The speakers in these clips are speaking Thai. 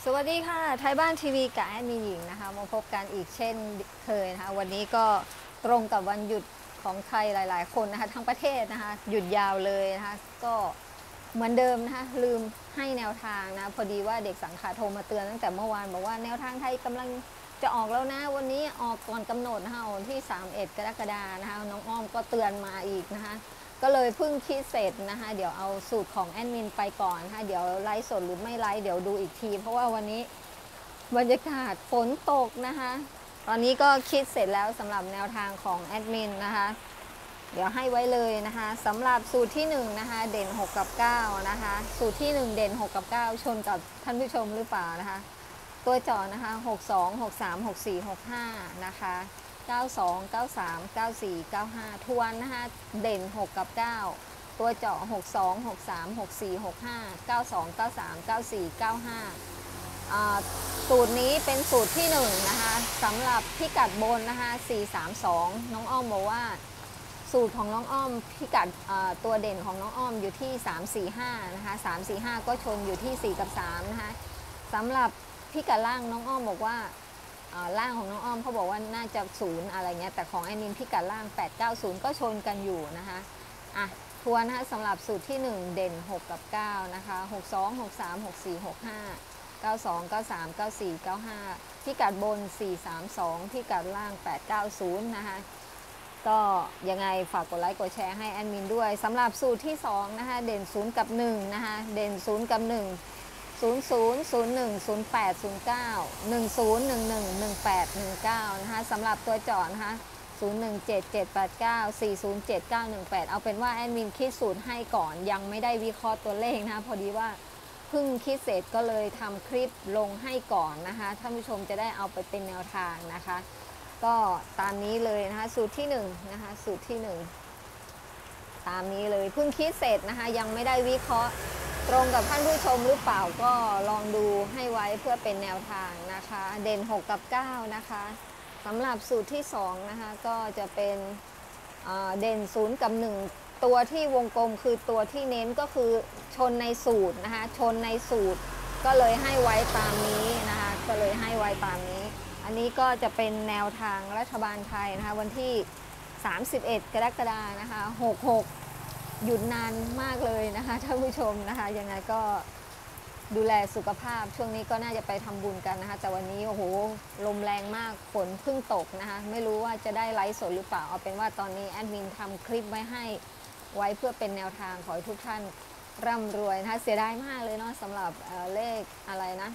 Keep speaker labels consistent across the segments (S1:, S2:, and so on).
S1: สวัสดีค่ะไทยบ้านทีวีกับแอดมินหญิงนะคะมาพบกันอีกเช่นเคยนะคะวันนี้ก็ตรงกับวันหยุดของใครหลายๆคนนะคะทั้งประเทศนะคะหยุดยาวเลยนะคะก็เหมือนเดิมนะคะลืมให้แนวทางนะพอดีว่าเด็กสังขาโทรมาเตือนตั้งแต่เมื่อวานบอกว่าแนวทางไทยกำลังจะออกแล้วนะวันนี้ออกก่อนกำหนดนะคะวันที่31 กรกฎาคมนะคะน้องอ้อมก็เตือนมาอีกนะคะก็เลยเพิ่งคิดเสร็จนะคะเดี๋ยวเอาสูตรของแอดมินไปก่อนนะคะเดี๋ยวไลฟ์สดหรือไม่ไลฟ์เดี๋ยวดูอีกทีเพราะว่าวันนี้บรรยากาศฝนตกนะคะตอนนี้ก็คิดเสร็จแล้วสำหรับแนวทางของแอดมินนะคะเดี๋ยวให้ไว้เลยนะคะสำหรับสูตรที่1นะคะเด่น6กับ9นะคะสูตรที่1เด่น6กับ9ชนกับท่านผู้ชมหรือเปล่านะคะตัวเจาะนะคะ62 63 64 65นะคะ92 93 94 95ทวนนะคะเด่น6กับ9ตัวเจาะ62 63 64 65 92 93 94 95สูตรนี้เป็นสูตรที่1นะคะสำหรับพิกัดบนนะคะ432น้องอ้อมบอกว่าสูตรของน้องอ้อมพิกัดตัวเด่นของน้องอ้อมอยู่ที่345นะคะ345ก็ชนอยู่ที่4กับ3นะคะสำหรับพิกัดล่างน้องอ้อมบอกว่าล่างของน้องอ้อมเขาบอกว่าน่าจะ0อะไรเงี้ยแต่ของแอดมินพิกัดล่าง890ก็ชนกันอยู่นะคะทวนนะคะสำหรับสูตรที่1เด่น6กับ9นะคะ62 63 64 65 92 93 94 95พิกัดบน432พิกัดล่าง890นะคะก็ยังไงฝากกดไลค์กดแชร์ให้แอดมินด้วยสำหรับสูตรที่2นะคะเด่น0กับ1นะคะเด่น0กับ1 00 01 08 09 10 11 18 19นะคะสำหรับตัวเจาะนะคะ017 789 407 918เอาเป็นว่าแอดมินคิดสูตรให้ก่อนยังไม่ได้วิเคราะห์ตัวเลขนะคะพอดีว่าเพิ่งคิดเสร็จก็เลยทำคลิปลงให้ก่อนนะคะท่านผู้ชมจะได้เอาไปเป็นแนวทางนะคะก็ตามนี้เลยนะคะสูตรที่1นะคะสูตรที่1ตามนี้เลยเพิ่งคิดเสร็จนะคะยังไม่ได้วิเคราะห์ตรงกับท่านผู้ชมหรือเปล่าก็ลองดูให้ไว้เพื่อเป็นแนวทางนะคะเด่น6กับ9นะคะสำหรับสูตรที่2นะคะก็จะเป็นเด่น0กับ1ตัวที่วงกลมคือตัวที่เน้นก็คือชนในสูตรนะคะชนในสูตรก็เลยให้ไว้ตามนี้นะคะก็เลยให้ไว้ตามนี้อันนี้ก็จะเป็นแนวทางรัฐบาลไทยนะคะวันที่31 กรกฎาคมนะคะ66หยุดนานมากเลยนะคะท่านผู้ชมนะคะยังไงก็ดูแลสุขภาพช่วงนี้ก็น่าจะไปทำบุญกันนะคะแต่วันนี้โอ้โหลมแรงมากฝนเพิ่งตกนะคะไม่รู้ว่าจะได้ไลฟ์สดหรือเปล่าเอาเป็นว่าตอนนี้แอดมินทำคลิปไว้ให้ไว้เพื่อเป็นแนวทางขอให้ทุกท่านร่ำรวยนะคะเสียดายมากเลยเนาะสำหรับเลขอะไรนะ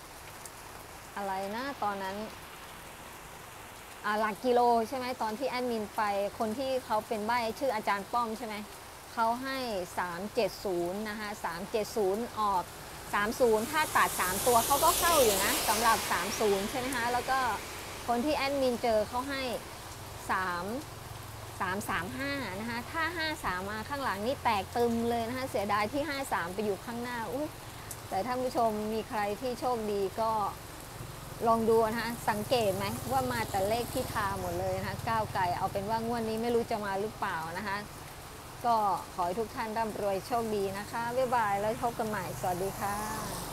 S1: ตอนนั้นหลักกิโลใช่ไหมตอนที่แอดมินไปคนที่เขาเป็นใบ้ชื่ออาจารย์ป้อมใช่ไหมเขาให้370นะคะ370ออก30ถ้าตัด3ตัวเขาก็เข้าอยู่นะสำหรับ30ใช่ไหมคะแล้วก็คนที่แอดมินเจอเขาให้335นะคะถ้า53มาข้างหลังนี่แตกตึมเลยนะคะเสียดายที่53ไปอยู่ข้างหน้าแต่ท่านผู้ชมมีใครที่โชคดีก็ลองดูนะคะสังเกตไหมว่ามาแต่เลขที่ทาหมดเลยนะคะก้าวไกลเอาเป็นว่างวดนี้ไม่รู้จะมาหรือเปล่านะคะก็ขอให้ทุกท่านร่ำรวยโชคดีนะคะบ๊ายบายแล้วพบกันใหม่สวัสดีค่ะ